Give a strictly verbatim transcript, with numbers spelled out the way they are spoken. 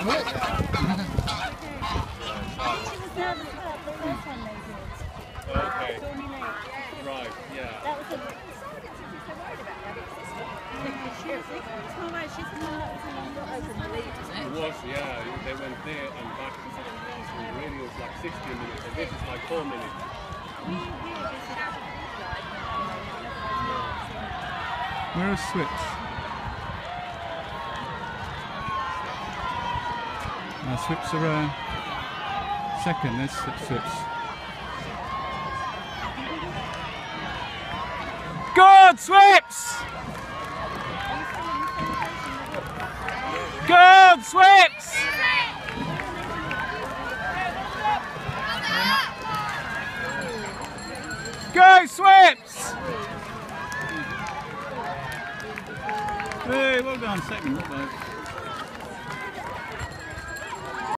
Okay. Right, yeah. That was the reason she's so worried about that. She's the one that was a longer open lead, isn't it? It was, yeah. They went there and back. So really it was like sixteen minutes, and this is like four minutes. Where are Swips? Uh, Swips are uh, second. There's Swips. Good, Swips! Good, Swips! Go, Swips! Hey, well done, second, not bad.